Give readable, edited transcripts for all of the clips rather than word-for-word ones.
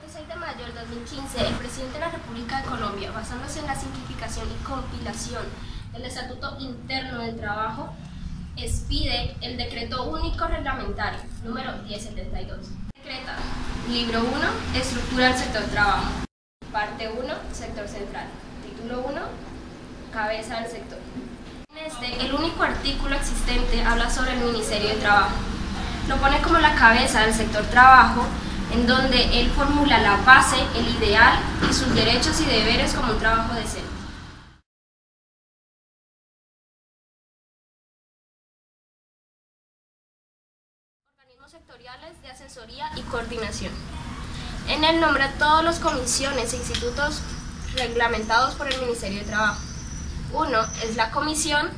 6 de mayo del 2015, el presidente de la República de Colombia, basándose en la simplificación y compilación del Estatuto Interno del Trabajo, expide el Decreto Único Reglamentario número 1072. Decreta: Libro 1, Estructura del sector trabajo. Parte 1, Sector central. Título 1, Cabeza del sector. El único artículo existente habla sobre el Ministerio de Trabajo. Lo pone como la cabeza del sector trabajo, en donde él formula la base, el ideal y sus derechos y deberes como un trabajo decente. Organismos sectoriales de asesoría y coordinación. En él nombra todas las comisiones e institutos reglamentados por el Ministerio de Trabajo. Uno es la Comisión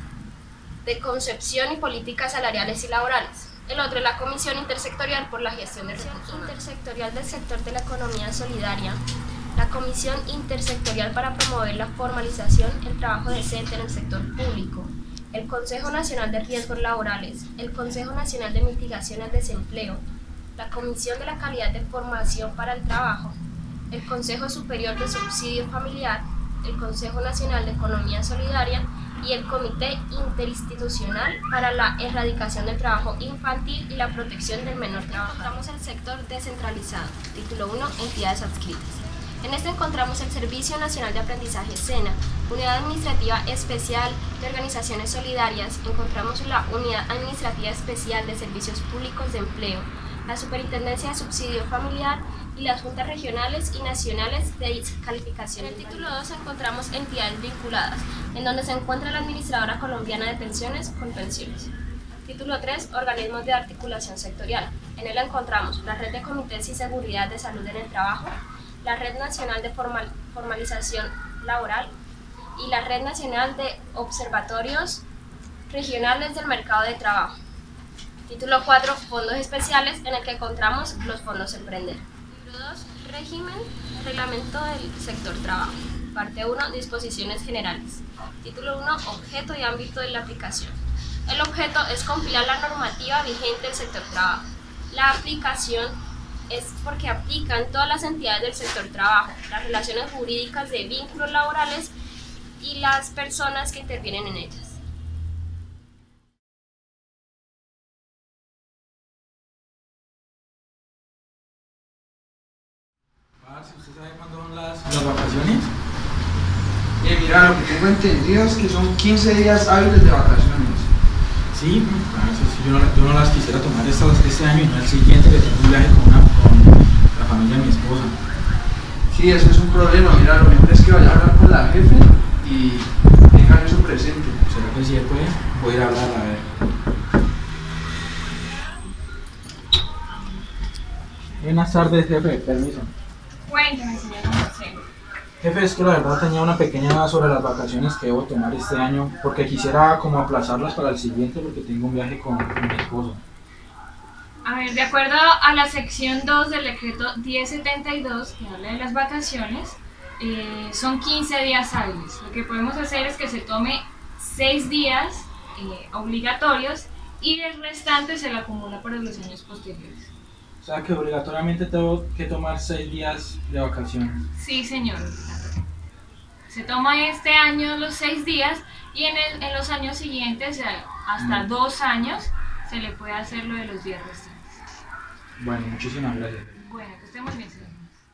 de Concepción y Políticas Salariales y Laborales. El otro es la Comisión Intersectorial por la Gestión del Intersectorial del Sector de la Economía Solidaria, la Comisión Intersectorial para promover la formalización, el trabajo decente en el sector público, el Consejo Nacional de Riesgos Laborales, el Consejo Nacional de Mitigación al Desempleo, la Comisión de la Calidad de Formación para el Trabajo, el Consejo Superior de Subsidio Familiar, el Consejo Nacional de Economía Solidaria y el Comité Interinstitucional para la Erradicación del Trabajo Infantil y la Protección del Menor Trabajador. Encontramos el sector descentralizado. Título 1, Entidades adscritas. En este encontramos el Servicio Nacional de Aprendizaje SENA, Unidad Administrativa Especial de Organizaciones Solidarias. Encontramos la Unidad Administrativa Especial de Servicios Públicos de Empleo, la Superintendencia de Subsidio Familiar y las Juntas Regionales y Nacionales de Calificación. En el título 2 encontramos entidades vinculadas, en donde se encuentra la Administradora Colombiana de Pensiones, Colpensiones. Título 3, organismos de articulación sectorial. En él encontramos la Red de Comités y Seguridad de Salud en el Trabajo, la Red Nacional de Formalización Laboral y la Red Nacional de Observatorios Regionales del Mercado de Trabajo. Título 4, fondos especiales, en el que encontramos los fondos Emprender. Libro 2, régimen, reglamento del sector trabajo. Parte 1, disposiciones generales. Título 1, objeto y ámbito de la aplicación. El objeto es compilar la normativa vigente del sector trabajo. La aplicación es porque aplican todas las entidades del sector trabajo, las relaciones jurídicas de vínculos laborales y las personas que intervienen en ellas. ¿Usted sabe cuándo son las vacaciones? Mira, lo que tengo entendido es que son 15 días hábiles de vacaciones. Sí, yo no las quisiera tomar este año y no el siguiente, que tengo un viaje con la familia de mi esposa. Sí, eso es un problema. Mira, lo mejor es que vaya a hablar con la jefe y tengan eso presente. ¿Será que sí se puede? Voy a ir a hablar a ver. Buenas tardes, jefe, permiso. Cuéntame, señor José. Jefe, es que la verdad tenía una pequeña duda sobre las vacaciones que debo tomar este año, porque quisiera como aplazarlas para el siguiente, porque tengo un viaje con mi esposo. A ver, de acuerdo a la sección 2 del decreto 1072, que habla de las vacaciones, son 15 días hábiles. Lo que podemos hacer es que se tome 6 días obligatorios y el restante se lo acumula para los años posteriores. O sea que obligatoriamente tengo que tomar 6 días de vacaciones. Sí, señor. Se toma este año los 6 días y en los años siguientes, hasta 2 años, se le puede hacer lo de los días restantes. Bueno, muchísimas gracias. Bueno, que estemos bien, señor.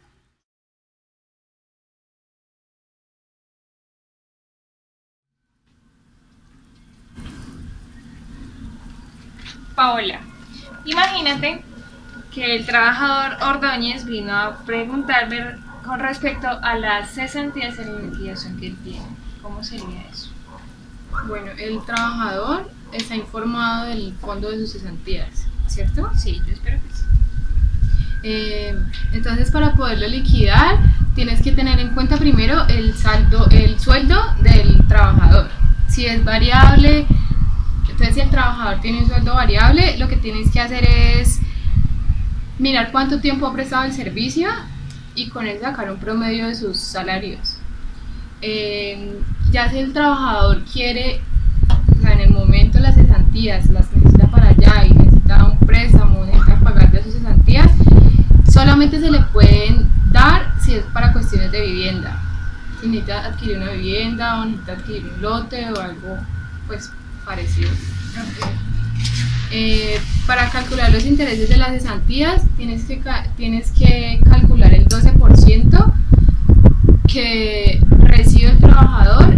Paola, imagínate que el trabajador Ordóñez vino a preguntarme con respecto a las cesantías en la liquidación que él tiene. ¿Cómo sería eso? Bueno, el trabajador está informado del fondo de sus cesantías, ¿cierto? Sí, yo espero que sí. Entonces, para poderlo liquidar, tienes que tener en cuenta primero el sueldo del trabajador. Si es variable, entonces si el trabajador tiene un sueldo variable, lo que tienes que hacer es mirar cuánto tiempo ha prestado el servicio y con eso sacar un promedio de sus salarios. Ya si el trabajador quiere, o sea, en el momento las cesantías las necesita para allá y necesita un préstamo, necesita pagar de sus cesantías, Solamente se le pueden dar si es para cuestiones de vivienda. Si necesita adquirir una vivienda o necesita adquirir un lote o algo pues parecido. Para calcular los intereses de las cesantías tienes que calcular el 12% que recibe el trabajador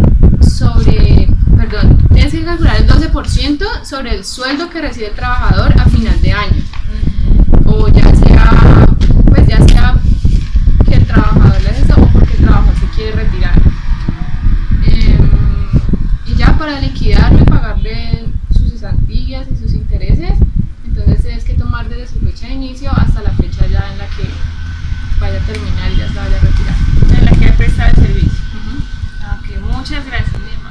tienes que calcular el 12% sobre el sueldo que recibe el trabajador a final de año. O ya sea que el trabajador le hace eso o porque el trabajador se quiere retirar. Y ya para liquidarlo y pagarle sus cesantías y sus intereses, entonces tienes que tomar desde su fecha de inicio hasta la fecha ya en la que vaya a terminar y ya se vaya a retirar. En la que ha prestado el servicio. Ok, muchas gracias, mi hermano.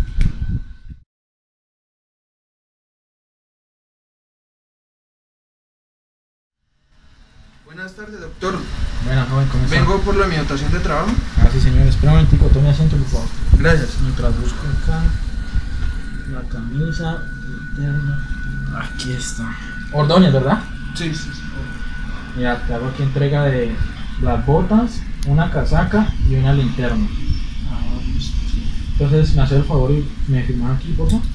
Buenas tardes, doctor. Buenas, joven, ¿cómo está? Vengo por la mi anotación de trabajo. Sí, señor, espera un momentico, tome asiento, por favor. Gracias. Mientras busco acá la camisa, interna. Aquí está. Ordóñez, ¿verdad? Sí, sí, sí. Mira, te hago aquí entrega de las botas, una casaca y una linterna. Entonces, me hace el favor y me firman aquí, por favor.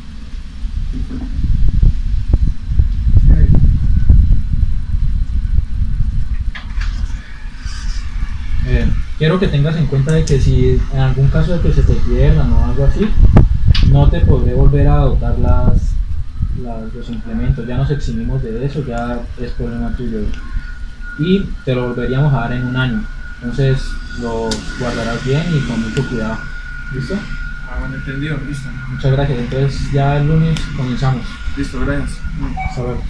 Quiero que tengas en cuenta de que si en algún caso de que se te pierdan o algo así, no te podré volver a dotar los implementos, ya nos eximimos de eso, ya es problema tuyo y te lo volveríamos a dar en un año, entonces lo guardarás bien y con mucho cuidado. ¿Listo? Bueno, entendido, listo. Muchas gracias, entonces ya el lunes comenzamos. Listo, gracias. Hasta luego.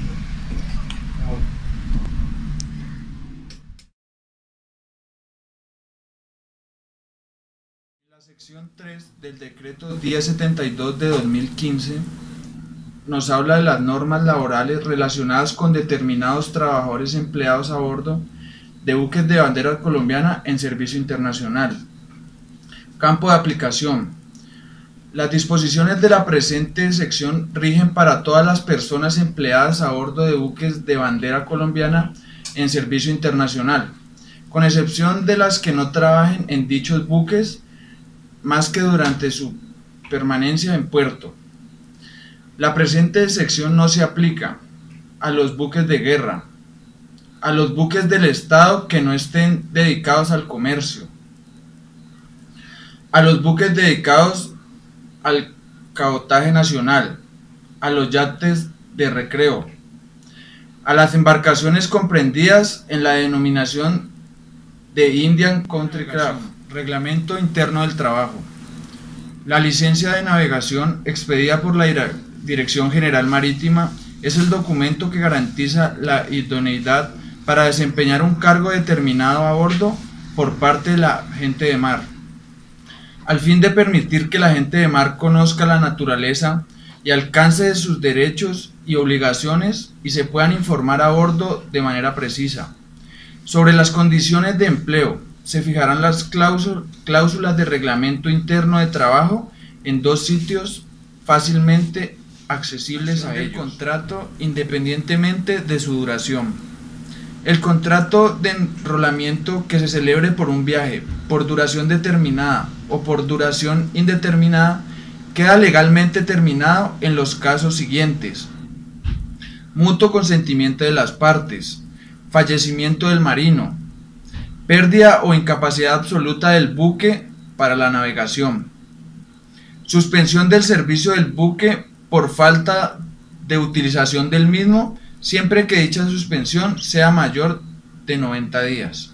La sección 3 del decreto 1072 de 2015 nos habla de las normas laborales relacionadas con determinados trabajadores empleados a bordo de buques de bandera colombiana en servicio internacional. Campo de aplicación. Las disposiciones de la presente sección rigen para todas las personas empleadas a bordo de buques de bandera colombiana en servicio internacional, con excepción de las que no trabajen en dichos buques más que durante su permanencia en puerto. La presente sección no se aplica a los buques de guerra, a los buques del Estado que no estén dedicados al comercio, a los buques dedicados al cabotaje nacional, a los yates de recreo, a las embarcaciones comprendidas en la denominación de Indian Country Craft, Reglamento Interno del Trabajo. La licencia de navegación expedida por la Dirección General Marítima es el documento que garantiza la idoneidad para desempeñar un cargo determinado a bordo por parte de la gente de mar, al fin de permitir que la gente de mar conozca la naturaleza y alcance de sus derechos y obligaciones y se puedan informar a bordo de manera precisa. Sobre las condiciones de empleo, se fijarán las cláusulas de reglamento interno de trabajo en dos sitios fácilmente accesibles a ellos. El contrato independientemente de su duración. El contrato de enrolamiento que se celebre por un viaje, por duración determinada o por duración indeterminada, queda legalmente terminado en los casos siguientes: mutuo consentimiento de las partes, fallecimiento del marino, pérdida o incapacidad absoluta del buque para la navegación, suspensión del servicio del buque por falta de utilización del mismo, siempre que dicha suspensión sea mayor de 90 días.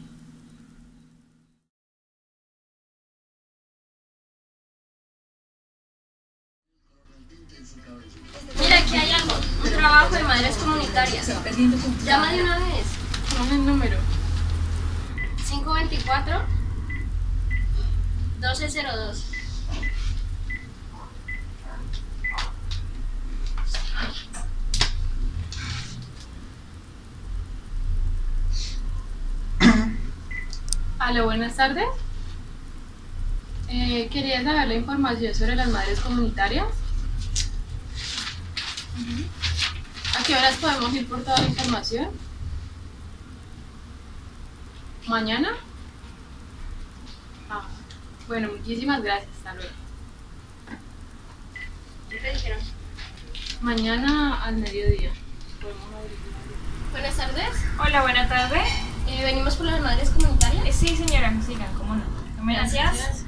Mira, aquí hay algo, un trabajo de madres comunitarias. Llama de una vez. Dame el número. 524-1202. Aló, buenas tardes. Quería saber la información sobre las madres comunitarias. ¿A qué horas podemos ir por toda la información? ¿Mañana? Ah, bueno, muchísimas gracias. Hasta luego. ¿Qué te dijeron? Mañana al mediodía. Podemos averiguar. Buenas tardes. Hola, buena tarde. Venimos por las madres comunitarias. Sí, señora, sigan, cómo no. Gracias.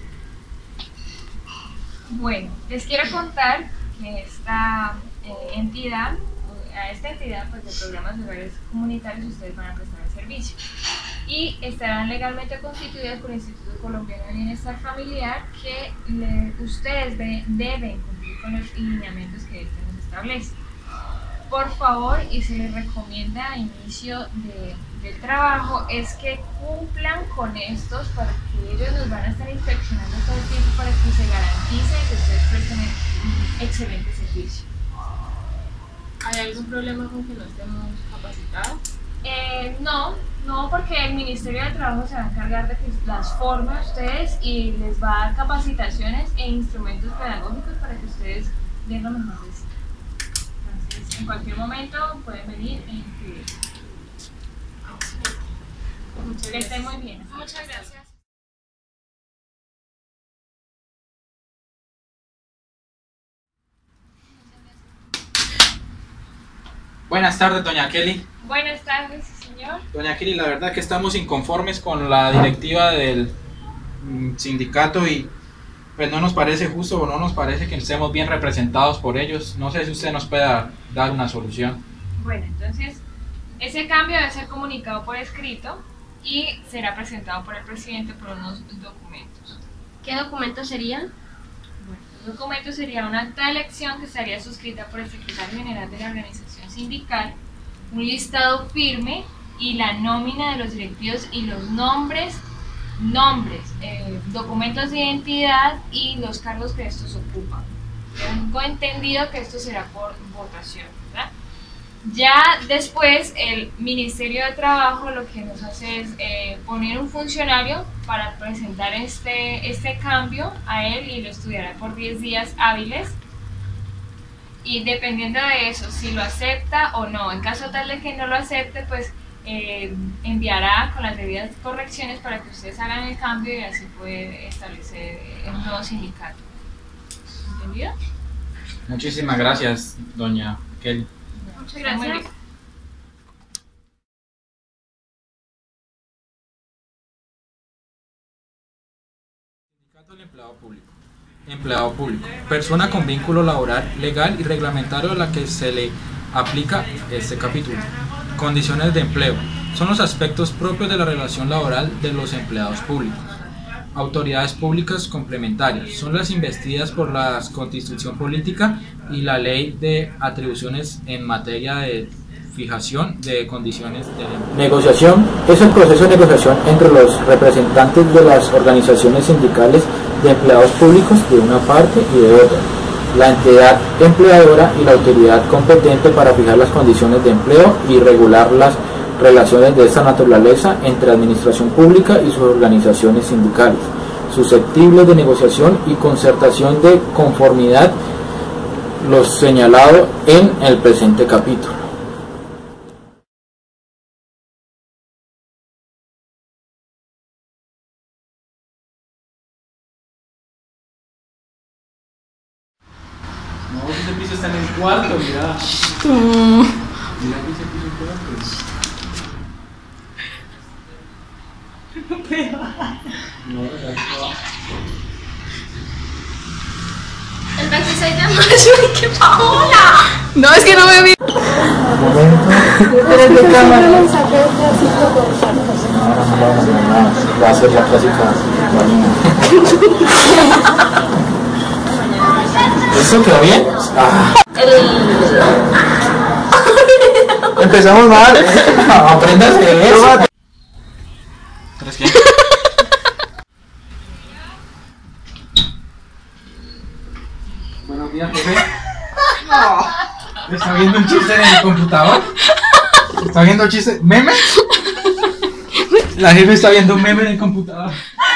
Bueno, les quiero contar que esta entidad, a esta entidad pues, de programas de hogares comunitarios ustedes van a prestar el servicio y estarán legalmente constituidas por el Instituto Colombiano de Bienestar Familiar que ustedes deben cumplir con los lineamientos que este nos establece. Por favor, y se les recomienda a inicio del trabajo, es que cumplan con estos para que ellos nos van a estar inspeccionando todo el tiempo para que se garantice que ustedes presten un excelente servicio. ¿Hay algún problema con que no estemos capacitados? No, porque el Ministerio de Trabajo se va a encargar de que las forme a ustedes y les va a dar capacitaciones e instrumentos pedagógicos para que ustedes den lo mejor de sí. Entonces, en cualquier momento pueden venir e inscribirse. Que estén muy bien. Muchas gracias. Buenas tardes, doña Kelly. Buenas tardes, señor. Doña Kelly, la verdad que estamos inconformes con la directiva del sindicato y pues no nos parece justo o no nos parece que estemos bien representados por ellos. No sé si usted nos pueda dar una solución. Bueno, entonces ese cambio debe ser comunicado por escrito y será presentado por el presidente por unos documentos. ¿Qué documentos serían? Bueno, los documentos sería una acta de elección que estaría suscrita por el secretario general de la organización sindical, un listado firme y la nómina de los directivos y los nombres, documentos de identidad y los cargos que estos ocupan. Tengo entendido que esto será por votación, ¿verdad? Ya después el Ministerio de Trabajo lo que nos hace es poner un funcionario para presentar este cambio a él y lo estudiará por 10 días hábiles y dependiendo de eso, si lo acepta o no, en caso tal de que no lo acepte, pues enviará con las debidas correcciones para que ustedes hagan el cambio y así puede establecer un nuevo sindicato. ¿Entendido? Muchísimas gracias, doña Kelly. Muchas gracias. Sindicato del empleado público. Empleado público. Persona con vínculo laboral, legal y reglamentario a la que se le aplica este capítulo. Condiciones de empleo. Son los aspectos propios de la relación laboral de los empleados públicos. Autoridades públicas complementarias. Son las investidas por la Constitución Política y la Ley de Atribuciones en materia de fijación de condiciones del empleo. Negociación es el proceso de negociación entre los representantes de las organizaciones sindicales de empleados públicos de una parte y de otra, la entidad empleadora y la autoridad competente para fijar las condiciones de empleo y regular las relaciones de esta naturaleza entre administración pública y sus organizaciones sindicales, susceptibles de negociación y concertación de conformidad lo señalado en el presente capítulo. No, ese piso está en el cuarto, mira. Mira ese piso en cuarto. El 26 de mayo, ¡qué paola! No, es que no me vi. Va a ser la clásica. ¿Eso quedó bien? Ah. Empezamos mal. Apréndase eso. ¿Tres qué? Buenos días, jefe. ¿Está viendo un chiste en el computador? ¿Está viendo chiste? ¿Meme? La jefe está viendo un meme en el computador.